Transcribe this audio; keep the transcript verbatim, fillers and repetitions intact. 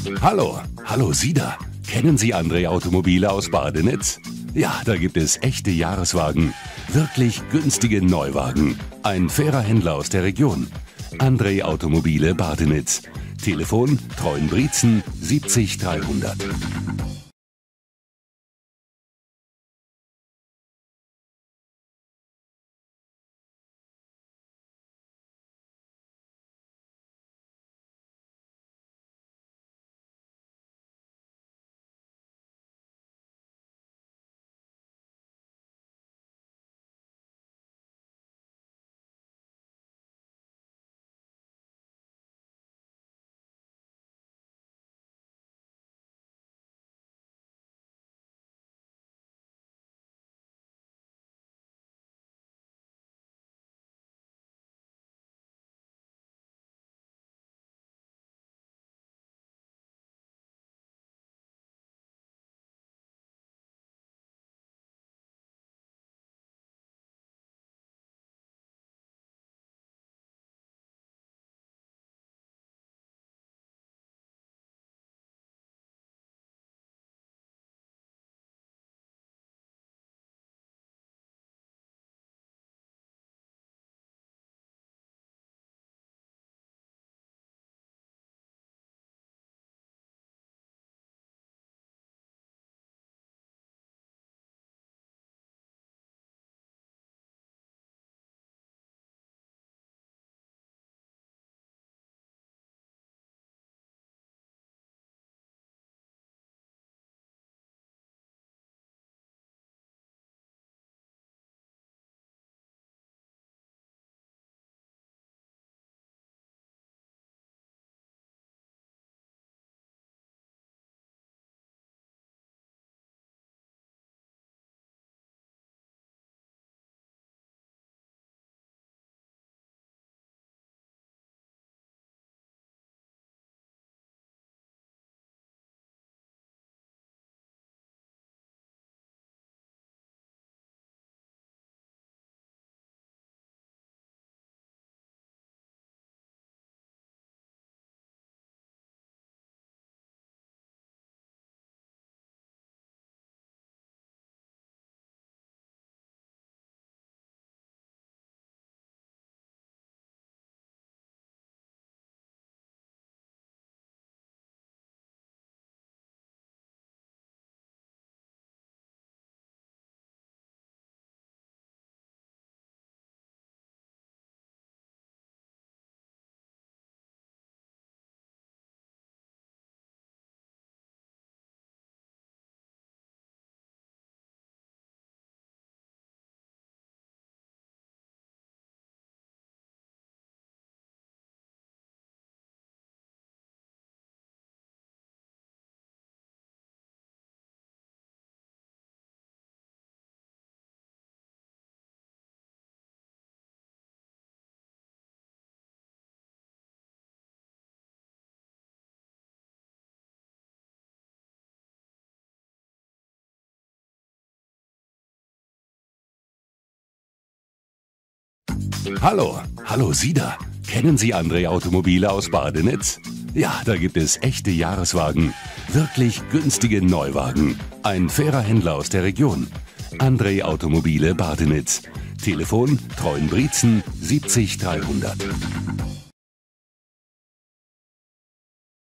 Hallo, hallo Sie da. Kennen Sie André Automobile aus Badenitz? Ja, da gibt es echte Jahreswagen. Wirklich günstige Neuwagen. Ein fairer Händler aus der Region. André Automobile Badenitz. Telefon Treuenbrietzen siebzig dreihundert. Hallo, hallo Sie da. Kennen Sie André Automobile aus Badenitz? Ja, da gibt es echte Jahreswagen. Wirklich günstige Neuwagen. Ein fairer Händler aus der Region. André Automobile Badenitz. Telefon Treuenbrietzen siebzig dreihundert.